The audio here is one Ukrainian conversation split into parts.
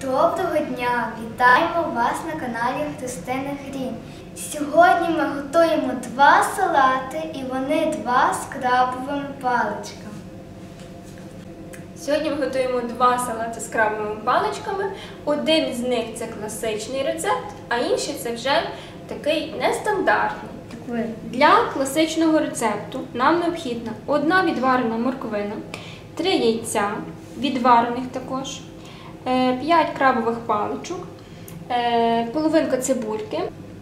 Доброго дня! Вітаємо вас на каналі Христина Грін. Сьогодні ми готуємо два салати і вони два з крабовими паличками. Сьогодні ми готуємо два салати з крабовими паличками. Один з них це класичний рецепт, а інший це вже такий нестандартний. Для класичного рецепту нам необхідна одна відварена морквина, 3 яйця, відварених також, 5 крабових паличок, половинка цибульки.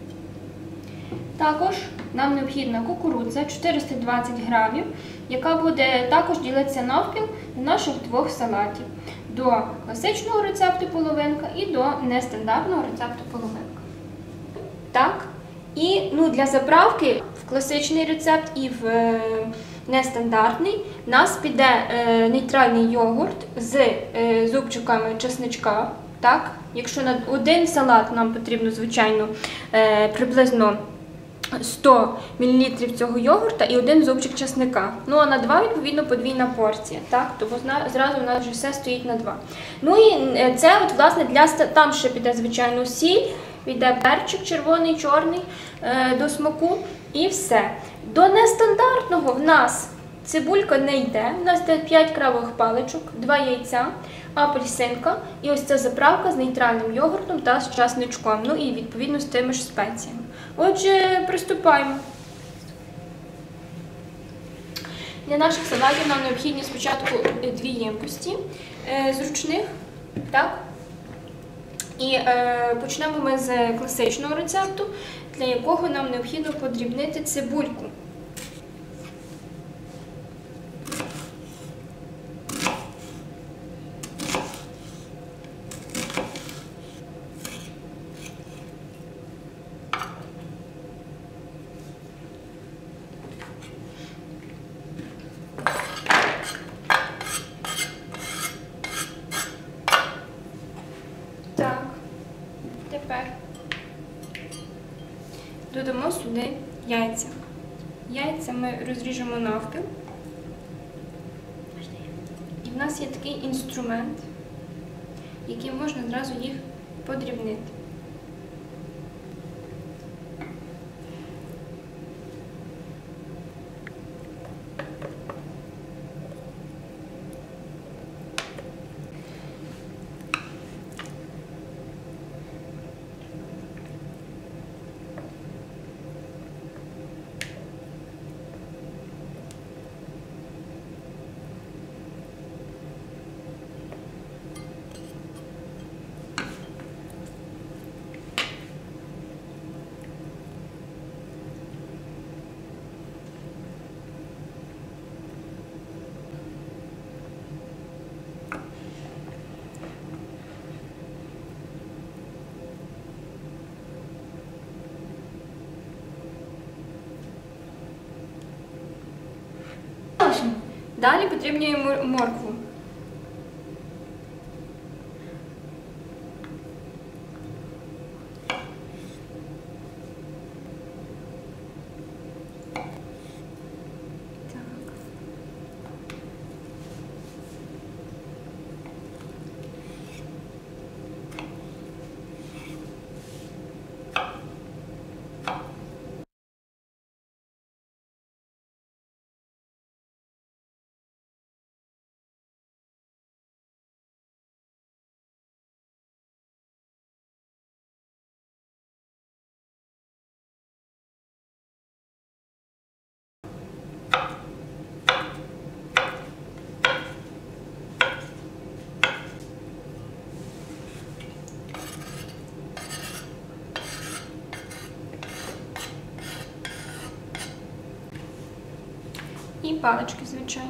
Також нам необхідна кукурудза 420 грамів, яка буде також ділитися навпіл до наших двох салатів. До класичного рецепту половинка і до нестандартного рецепту половинка. Так. І для заправки в класичний рецепт і в нестандартний у нас піде нейтральний йогурт з зубчиками чесничка. Так? Якщо на один салат нам потрібно, звичайно, приблизно 100 мл цього йогурта і один зубчик чесника. Ну а на 2, відповідно, подвійна порція. Так? Тому зразу у нас вже все стоїть на 2. Ну і це, от, власне, там ще піде, звичайно, сіль. Піде перчик червоний, чорний до смаку і все. До нестандартного в нас цибулька не йде. У нас йде 5 крабових паличок, 2 яйця, апельсинка і ось ця заправка з нейтральним йогуртом та з часничком. Ну і відповідно з тими ж спеціями. Отже, приступаємо. Для наших салатів нам необхідні спочатку 2 ємкості зручних. Так? І почнемо ми з класичного рецепту, для якого нам необхідно подрібнити цибульку. Тепер додамо сюди яйця. Яйця ми розріжемо навпіл. І в нас є такий інструмент, яким можна одразу їх подрібнити. Далі потрібно моркву. І палички, звичайно.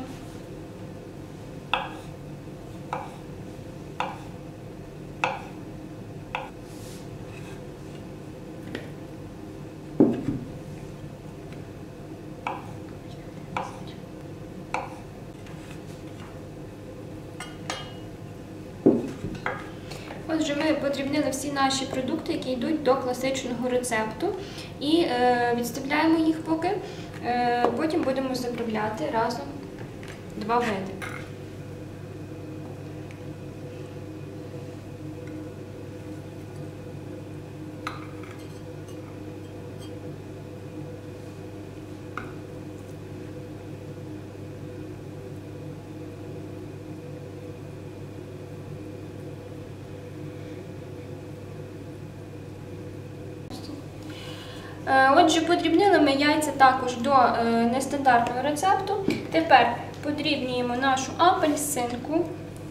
Отже, ми подрібнили всі наші продукти, які йдуть до класичного рецепту, і відставляємо їх поки. Потім будемо заправляти разом 2 види. Отже, подрібнили ми яйця також до нестандартного рецепту. Тепер подрібнюємо нашу апельсинку.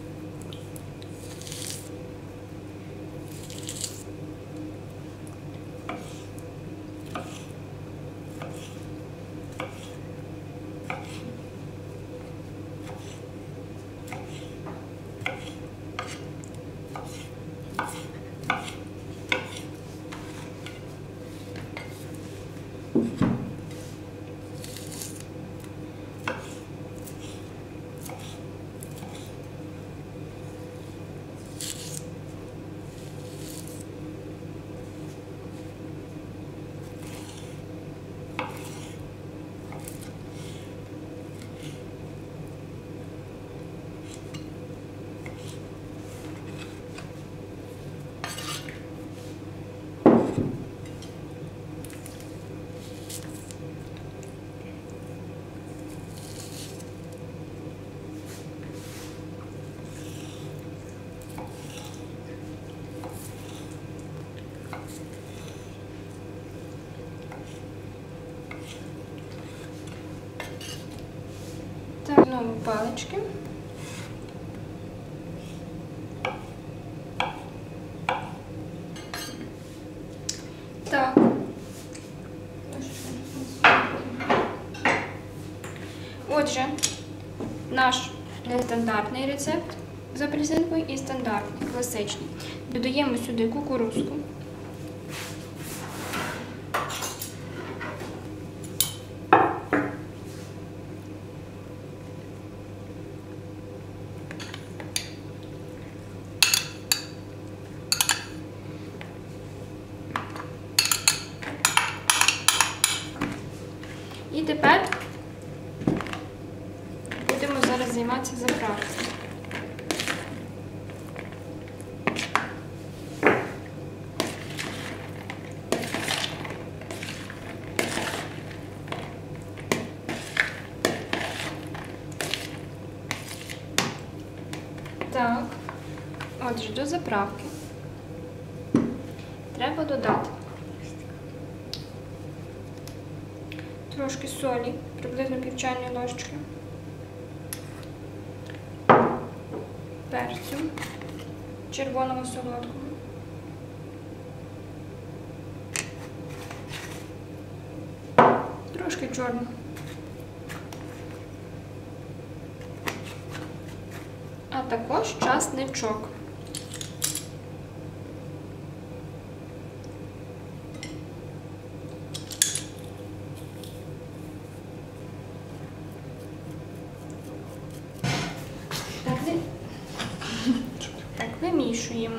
Так, знову палички. Так. Отже, наш нестандартний рецепт з апельсинкою і стандартний, класичний. Додаємо сюди кукурудзку. І тепер будемо зараз займатися заправкою. Так, отже, до заправки треба додати трошки солі, приблизно пів чайної ложечки, перцю червоного солодкого, трошки чорного, а також часничок. Так, вимішуємо.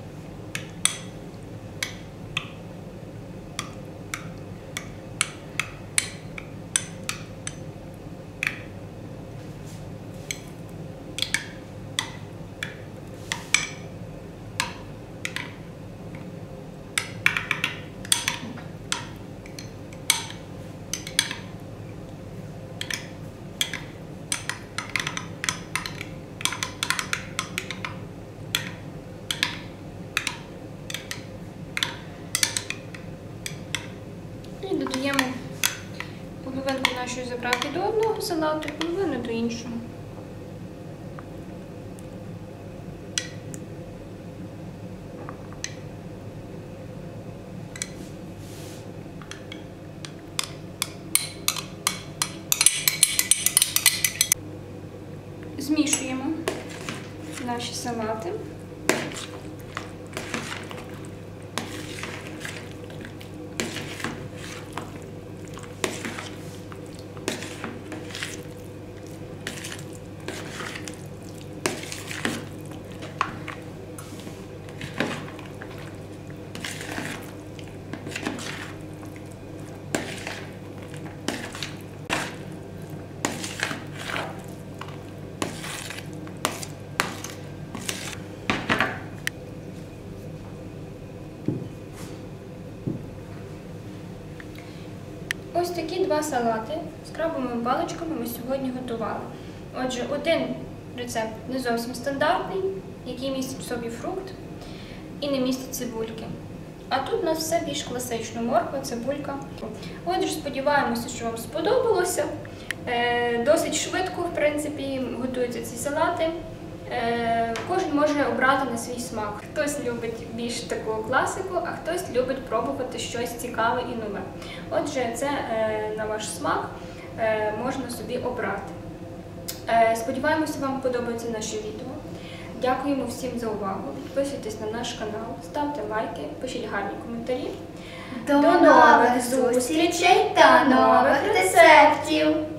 І додаємо половинку нашої заправки до одного салату, половину до іншого. Змішуємо наші салати. Ось такі два салати з крабовими паличками ми сьогодні готували. Отже, один рецепт не зовсім стандартний, який містить в собі фрукт і не містить цибульки. А тут у нас все більш класично: морква, цибулька. Отже, сподіваємося, що вам сподобалося. Досить швидко, в принципі, готуються ці салати. Кожен може обрати на свій смак. Хтось любить більш таку класику, а хтось любить пробувати щось цікаве і нове. Отже, це на ваш смак можна собі обрати. Сподіваємося, вам подобається наше відео. Дякуємо всім за увагу. Підписуйтесь на наш канал, ставте лайки, пишіть гарні коментарі. До нових зустрічей та нових рецептів!